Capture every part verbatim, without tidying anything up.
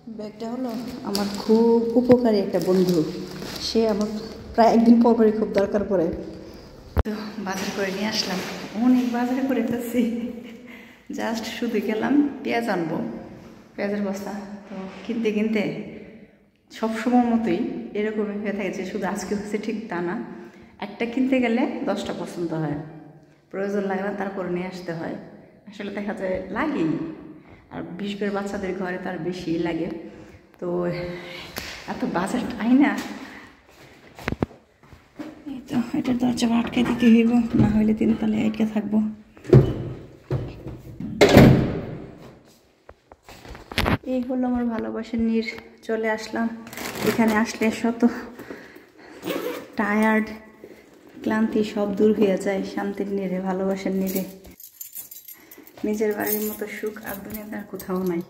ব্যাগটা হলো আমার খুব উপকারী একটা বন্ধু, সে আমার প্রায় একদিন পর পরই খুব দরকার পড়ে। তো বাজার করে নিয়ে আসলাম, অনেক বাজার করে ফেলছি। জাস্ট শুধু গেলাম পেঁয়াজ আনবো, পেঁয়াজের বস্তা। তো কিনতে কিনতে সবসময় মতোই এরকমই হয়ে থাকে যে শুধু আজকে হচ্ছে ঠিক তা না, একটা কিনতে গেলে দশটা পছন্দ হয়, প্রয়োজন লাগে না তারপরে নিয়ে আসতে হয়। আসলে দেখা যায় লাগেই, আর বিশ করে বাচ্চাদের ঘরে তার বেশি লাগে। তো এত বাজার টাই না, এই তো এটার দরজা আটকে দিতে হইব, না হইলে তিন তালে আটকে থাকবো। এই হলো আমার ভালোবাসার নীর। চলে আসলাম এখানে, আসলে শত টায়ার্ড ক্লান্তি সব দূর হয়ে যায় শান্তির নীরে, ভালোবাসার নীরে। নিজের বাড়ির মতো সুখ আর দুনিয়াতে আর কোথাও নাই।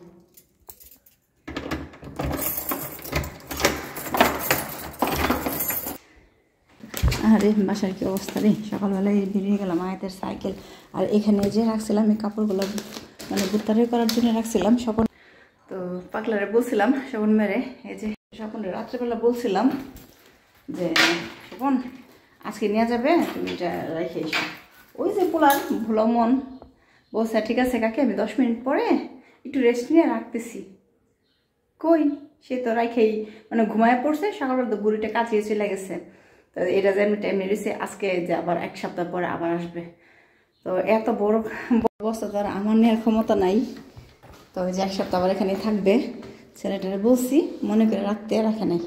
আরে বাসার কি অবস্থা রে, সকালবেলায় বেরিয়ে গেলাম আয়াতের সাইকেল, আর এখানে যে রাখছিলাম এই কাপড়গুলো মানে গুত্তারে করার জন্য রাখছিলাম স্বপন। তো পাগলারে বলছিলাম স্বপন মেরে, এই যে স্বপনের রাত্রেবেলা বলছিলাম যে স্বপন আজকে নিয়ে যাবে, তুমি এটা রেখে এসো। ওই যে পোলার ভোলা মন বলছে ঠিক আছে কাকে, আমি দশ মিনিট পরে একটু রেস্ট নিয়ে রাখতেছি। কই সে তো রাখেই মানে ঘুমায় পড়ছে, সকালবেলা তো বুড়িটা কাচিয়ে চলে গেছে। তো এটা যে আমি টাইম নিয়েছি আজকে, যে আবার এক সপ্তাহ পরে আবার আসবে। তো এত বড় অবস্থা তো আর আমার নেওয়ার ক্ষমতা নাই। তো ওই যে এক সপ্তাহ আবার এখানে থাকবে, ছেলেটারে বলছি মনে করে রাখতে, রাখে নাই।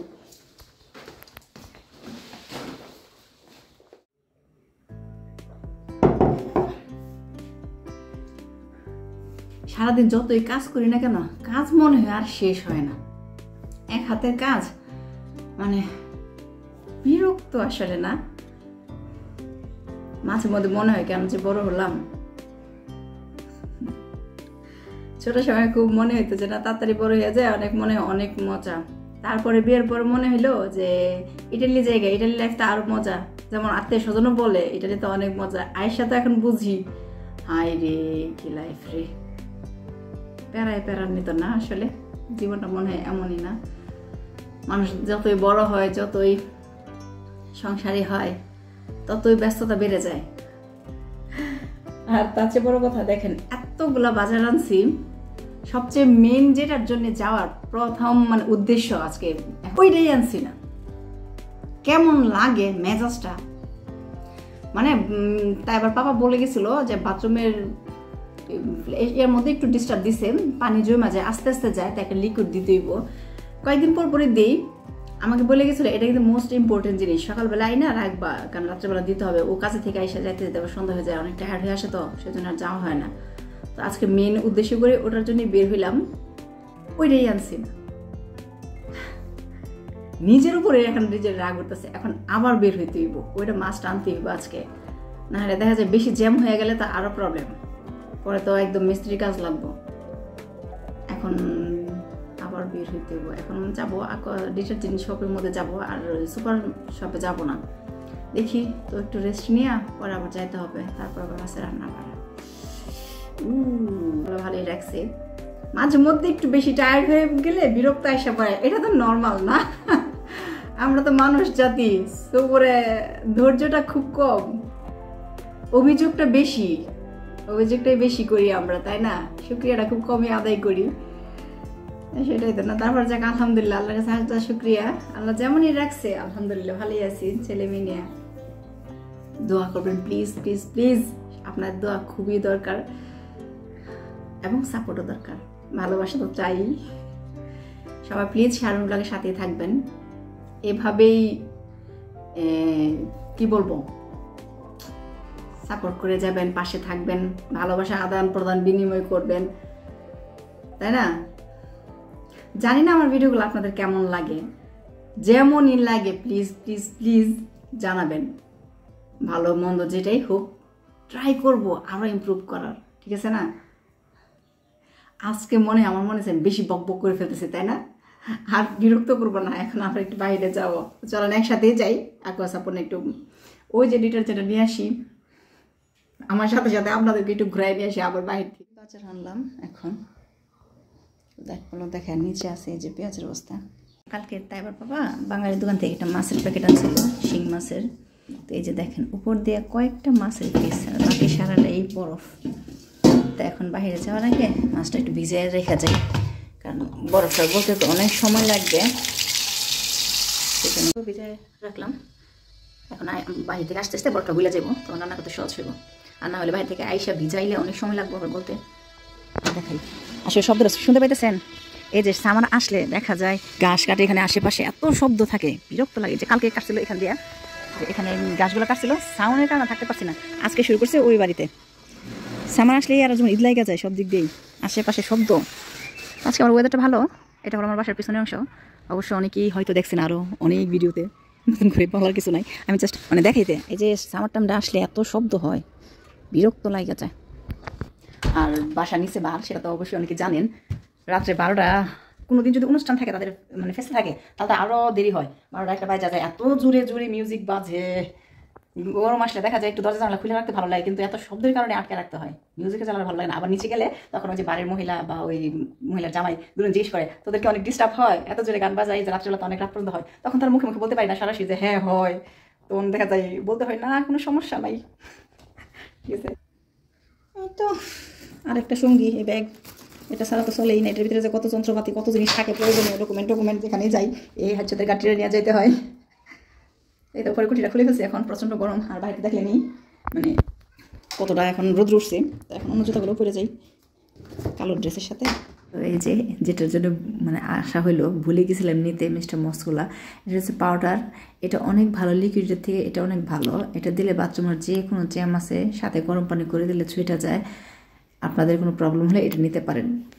সারাদিন যতই কাজ করি না কেন, কাজ মনে হয় আর শেষ হয় না। এক হাতের কাজ মানে বিরক্ত আসলে না, মাঝে মধ্যে মনে হয় কেন যে বড় হলাম। ছোট সময় খুব মনে হইতো যে না তাড়াতাড়ি বড় হয়ে যায়, অনেক মনে অনেক মজা। তারপরে বিয়ের পর মনে হইলো যে ইটালি জায়গা, ইটালি লাইফটা আরো মজা। যেমন আত্মীয় স্বজনও বলে ইটালি তো অনেক মজা, আয়েশা তো এখন বুঝি হাই রে কি লাইফ রে, প্যারায় প্যারার নিত না। আসলে জীবনটা মনে হয় এমনই না, মানুষ যতই বড় হয়, যতই সংসারী হয়, ততই ব্যস্ততা বেড়ে যায়। আর তার চেয়ে বড় কথা দেখেন, এতগুলা বাজার আনছি, সবচেয়ে মেন যেটার জন্য যাওয়ার প্রথম মানে উদ্দেশ্য আজকে ওইটাই আনছি না। কেমন লাগে মেজাজটা, মানে তাই আবার পাপা বলে গেছিল যে বাথরুমের এর মধ্যে একটু ডিস্টার্ব দিছে, পানি জমা যায়, আস্তে আস্তে যায়, তাকে লিকুইড দিতেইব, কয়েকদিন পর পরে দিই। আমাকে বলে গেছিলো এটা কিন্তু মোস্ট ইম্পর্টেন্ট জিনিস, সকালবেলা আই না রাখবা, কারণ রাত্রেবেলা দিতে হবে। ও কাছে থেকে আইসা যাইতে যেতে আবার সন্ধ্যা হয়ে যায়, অনেক টায়ার্ড হয়ে আসে, তো সেজন্য আর যাওয়া হয় না। তো আজকে মেন উদ্দেশ্য করে ওটার জন্যই বের হইলাম, ওইটাই আনছি না। নিজের উপরে এখন নিজের রাগ উঠতেছে, এখন আবার বের হইতে হইব, ওইটা মাস্ট আনতে হইব আজকে, না হলে দেখা যায় বেশি জ্যাম হয়ে গেলে তা আরো প্রবলেম, পরে তো একদম মিস্ত্রি কাজ লাগবো। এখন আবার বের হইতে হইব, এখন যাবো ডিটারজেন্ট শপের মধ্যে যাবো, আর সুপার শপে যাবো না। দেখি তো একটু রেস্ট নিয়ে পরে আবার যাইতে হবে, তারপর আবার মাছে রান্না করা। ভালোই লাগছে, মাঝে মধ্যে একটু বেশি টায়ার্ড হয়ে গেলে বিরক্ত আসা পড়ে, এটা তো নর্মাল না, আমরা তো মানুষ জাতি, তো করে ধৈর্যটা খুব কম, অভিযোগটা বেশি, অভিযোগটাই বেশি করি আমরা, তাই না? শুক্রিয়াটা খুব কমই আদায় করি, সেটাই তো না। তারপর যাক আলহামদুলিল্লাহ, আল্লাহর কাছে হাজার শুক্রিয়া, আল্লাহ যেমনই রাখছে আলহামদুলিল্লাহ ভালোই আছি। ছেলে মেয়ে নিয়ে দোয়া করবেন প্লিজ প্লিজ প্লিজ, আপনার দোয়া খুবই দরকার এবং সাপোর্টও দরকার, ভালোবাসা তো চাই। সবাই প্লিজ শারমিন ব্লগের সাথে থাকবেন, এভাবেই কি বলবো সাপোর্ট করে যাবেন, পাশে থাকবেন, ভালোবাসা আদান প্রদান বিনিময় করবেন, তাই না? জানি না আমার ভিডিওগুলো আপনাদের কেমন লাগে, যেমনই লাগে প্লিজ প্লিজ প্লিজ জানাবেন। ভালো মন্দ যেটাই হোক ট্রাই করব আরো ইমপ্রুভ করার, ঠিক আছে না? আজকে মনে আমার মনে হচ্ছে বেশি বক বক করে ফেলতেছে, তাই না? আর বিরক্ত করবো না, এখন আমরা একটু বাইরে যাবো, চলেন একসাথেই যাই। আকোয়া সাপোর্ট একটু ওই যে ডিটারজেন্টটা নিয়ে আসি, আমার সাথে সাথে আপনাদেরকে একটু ঘুরাই নিয়ে আসি আবার বাইরে থেকে। বাজার আনলাম, এখন দেখো দেখেন নিচে আছে এই যে পেঁয়াজের বস্তা। কালকে তাই আবার বাবা বাঙালি দোকান থেকে একটা মাছের প্যাকেট আনছিল, শিং মাছের। তো এই যে দেখেন উপর দিয়ে কয়েকটা মাছের পিস, আর বাকি সারাটা এই বরফ। তো এখন বাইরে যাওয়ার আগে মাছটা একটু ভিজিয়ে রেখে যায়, কারণ বরফটা বলতে তো অনেক সময় লাগবে, সেখানে ভিজিয়ে রাখলাম। এখন বাইরে থেকে আস্তে আস্তে বরফটা গুলে যাবো, তখন রান্না করতে সহজ হইব। আর না হলে বাইরে থেকে আইসা ভিজাইলে অনেক সময় লাগবে আবার বলতে। দেখাই আসলে শব্দটা শুনতে পাইতেছেন? এই যে সামান আসলে দেখা যায় গাছ কাটে, এখানে আশেপাশে এত শব্দ থাকে, বিরক্ত লাগে। যে কালকে কাটছিল এখান দিয়ে, এখানে গাছগুলো কাটছিল, সাউন্ডের কারণে থাকতে পারছি না। আজকে শুরু করছে ওই বাড়িতে সামান আসলেই আর যেমন ঈদ লাগা যায় সব দিক দিয়েই, আশেপাশে শব্দ। আজকে আমার ওয়েদারটা ভালো। এটা হলো আমার বাসার পিছনের অংশ। অবশ্য অনেকেই হয়তো দেখছেন আরও অনেক ভিডিওতে, নতুন করে বলার কিছু নাই, আমি জাস্ট মানে দেখাইতে। এই যে সামার টাইমটা আসলে এত শব্দ হয়, বিরক্ত লাগা যায়। আর বাসা নিচে বার, সেটা তো অবশ্যই অনেকে জানেন। রাত্রে বারোটা কোনোদিন যদি অনুষ্ঠান থাকে, তাদের মানে ফেস্টে থাকে, তাহলে আরও দেরি হয়। বারোটা একটা বাজে যায়, এত জোরে জোরে মিউজিক বাজে। গরম আসলে দেখা যায় একটু দরজা জানলা খুলে রাখতে ভালো লাগে, কিন্তু এত শব্দের কারণে আটকে রাখতে হয়, মিউজিকে চালানো ভালো লাগে না। আবার নিচে গেলে তখন ওই যে বাড়ির মহিলা বা ওই মহিলার জামাই দুজন জিজ্ঞেস করে, তোদেরকে অনেক ডিস্টার্ব হয় এত জোরে গান বাজাই, যে রাত্রেবেলা তো অনেক রাত পর্যন্ত হয়। তখন তার মুখে মুখে বলতে পারি না সরাসরি যে হ্যাঁ হয়, তখন দেখা যায় বলতে হয় না কোনো সমস্যা নাই, ঠিক আছে। তো আরেকটা সঙ্গী এই ব্যাগ, এটা ছাড়া তো চলেই না। এটার ভিতরে যে কত যন্ত্রপাতি, কত জিনিস থাকে, প্রয়োজনীয় ডকুমেন্ট টকুমেন্ট যেখানে যাই এই হাচ্ছাদের গাড়িটা নিয়ে যেতে হয়। এই তো পরে কুটিটা খুলে ফেলছি, এখন প্রচণ্ড গরম। আর বাইরে দেখলে নেই মানে কতটা এখন রোদ্র উঠছে। তো এখন অন্য জুতাগুলো পরে যাই কালো ড্রেসের সাথে। তো এই যে যেটার জন্য মানে আশা হইলো ভুলে গেছিলাম নিতে, মিস্টার মস্কোলা, এটা হচ্ছে পাউডার। এটা অনেক ভালো, লিকুইডের থেকে এটা অনেক ভালো। এটা দিলে বাথরুমের যে কোনো জ্যাম আছে সাথে গরম পানি করে দিলে ছুঁইটা যায়। আপনাদের কোনো প্রবলেম হলে এটা নিতে পারেন।